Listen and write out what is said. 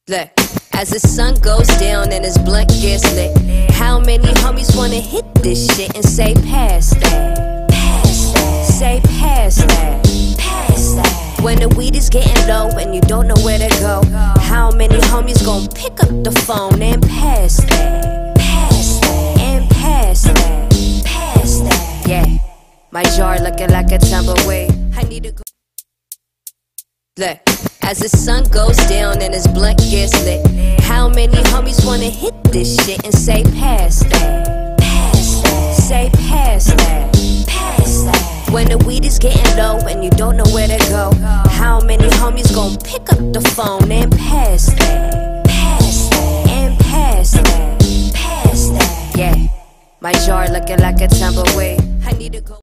Look, as the sun goes down and his blunt gets lit, how many homies wanna hit this shit and say pass that? Pass that. Say pass that. Pass that. When the weed is getting low and you don't know where to go, how many homies gon' pick up the phone and pass that? Pass that. And pass that. Pass that. Yeah, my jar looking like a tumbleweed. I need to go. Look, as the sun goes down and his blunt gets lit, how many homies wanna hit this shit and say pass that? Pass that. Say pass that. Pass that. When the weed is getting low and you don't know where to go, how many homies gon' pick up the phone and pass that? Pass that. And pass that. Pass that. Yeah, my jar looking like a tumbleweed. I need to go.